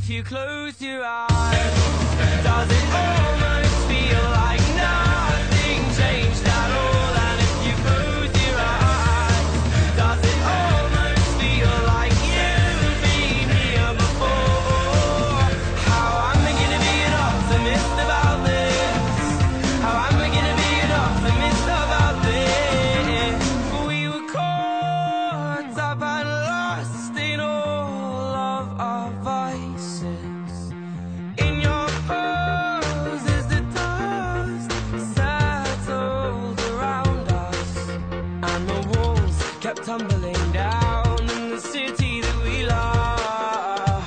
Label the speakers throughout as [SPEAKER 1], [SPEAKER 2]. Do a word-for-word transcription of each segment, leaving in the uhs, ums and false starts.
[SPEAKER 1] if you close your eyes, does it almost feel like nothing changed at all? And if you close your eyes, does it almost feel like you've been here before? How I'm beginning to be an optimist about this. How I'm beginning to be an optimist about this. We were caught up and lost in all of our vices. In your pose as the dust settled around us, and the walls kept tumbling down in the city that we love.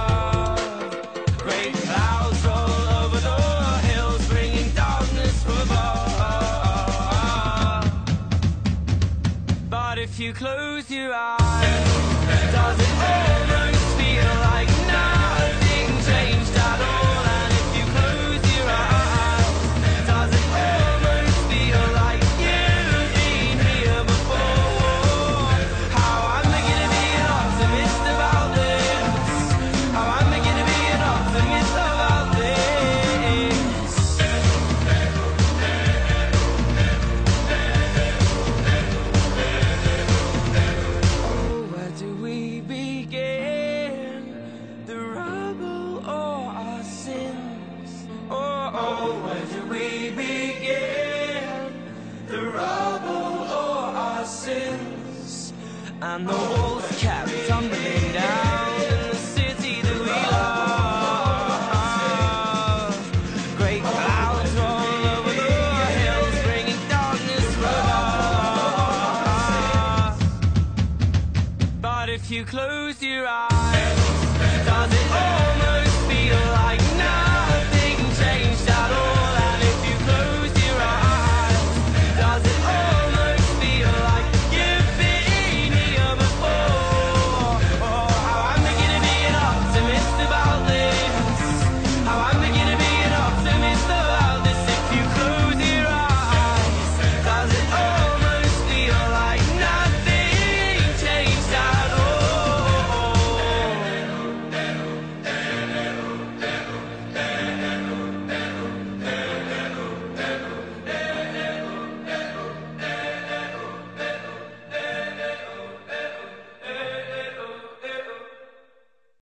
[SPEAKER 1] Great clouds roll over the hills, bringing darkness from above. But if you close your eyes, does it almost feel like nothing changed at all? And if you close your eyes, does it almost feel like you've been here before? How I'm beginning to be an optimist about this. How I'm beginning to be an optimist about this. Oh, where do we begin? The rubble or our sins? Oh, oh, where do we begin? The rubble or our sins? And the walls kept tumbling down in the city that we love. Great clouds roll over the hills, bringing darkness from us. But if you close your eyes, does it almost feel like